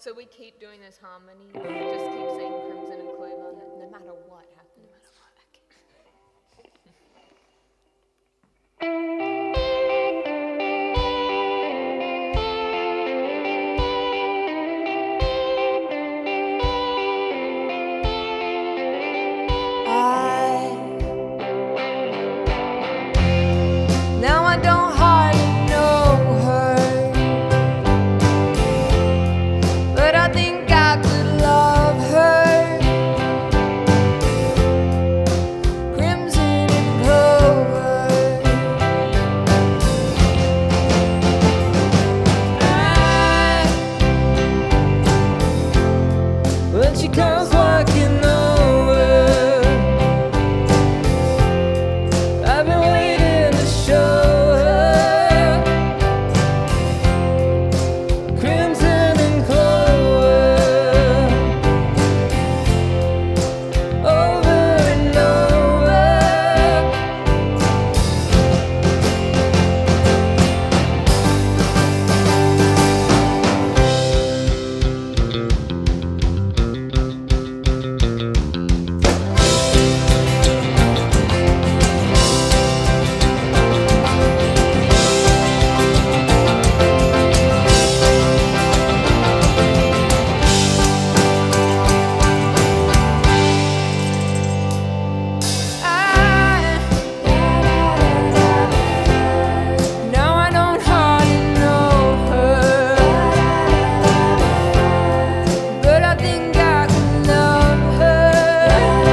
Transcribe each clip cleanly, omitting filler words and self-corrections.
So we keep doing this harmony, just keep saying Crimson and Clover, no matter what happens. Now I don't hardly know her, but I think I could love her. Crimson and Clover. When she comes walking over, I've been waiting to show her. Crimson and Clover, over and over. Now I don't hardly know her, but I think I can love her.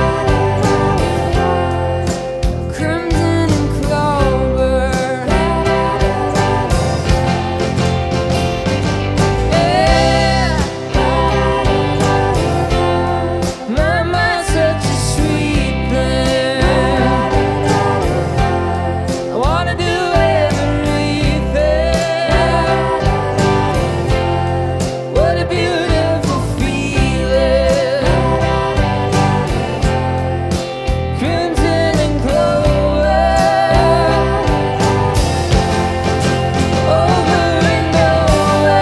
Crimson and Clover. Yeah. My mind's such a sweet thing. I wanna do everything. What a beautiful feeling. Crimson and Clover, over and over.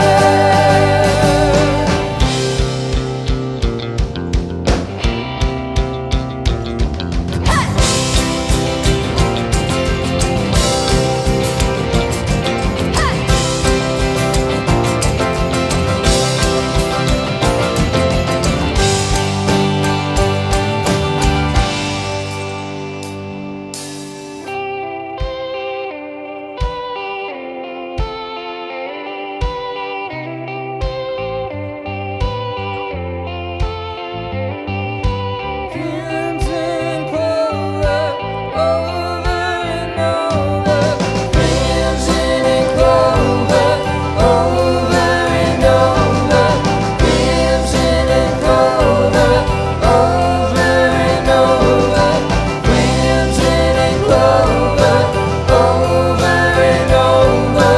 Crimson Clover, over and over. Crimson and Clover, over and over. Crimson and Clover, over and over. Crimson and Clover, over and over.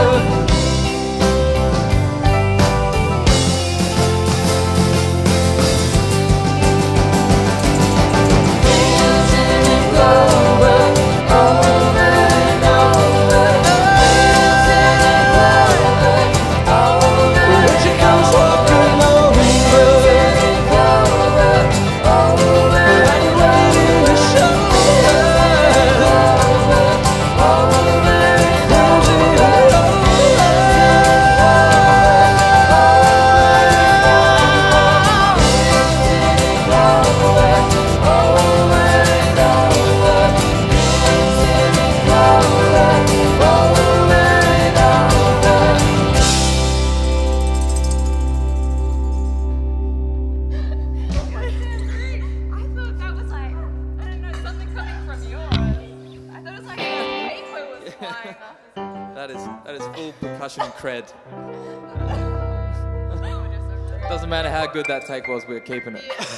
Crimson and Clover, over and over. Crimson and Clover, over and over. She comes walking over. Crimson and Clover, over and waiting to show her. Clover, over and over. I thought that was like, I don't know, something coming from yours. I thought it was like a paper was flying off. That is full percussion cred. Oh, just so rude. Doesn't matter how good that take was, we're keeping it. Yeah.